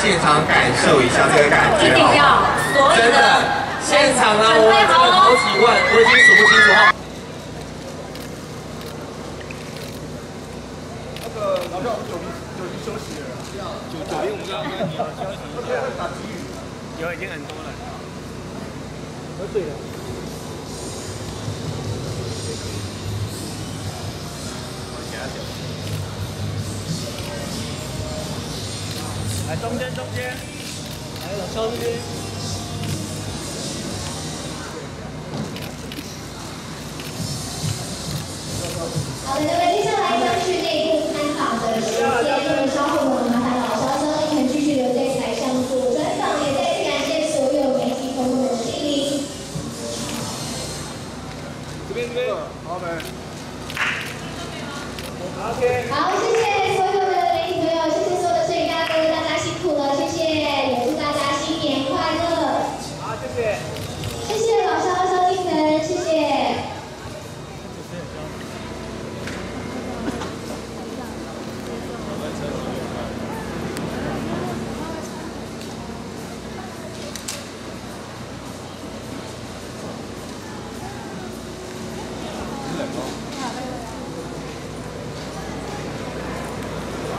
现场感受一下这个感觉， 一定要，所有真的，现场啊，我们真的好几万，我已经数不清楚哈。 那个老廖9:0休息了，9:05我们刚刚你要休息一下，打机语，有已经很多了，喝醉了。 来中间，来老肖这边。 好的，那么接下来将是内部参访的时间，那么稍后呢，麻烦老肖肖立肯继续留在台上做专访，也再次感谢所有媒体朋友们的莅临。 这边，好的。 OK。好，谢谢所有的媒体朋友，谢谢所有的摄影大哥，大家辛苦了，谢谢，也祝大家新年快乐。 好，谢谢。 谢谢老肖肖立肯，谢谢。 冷哦。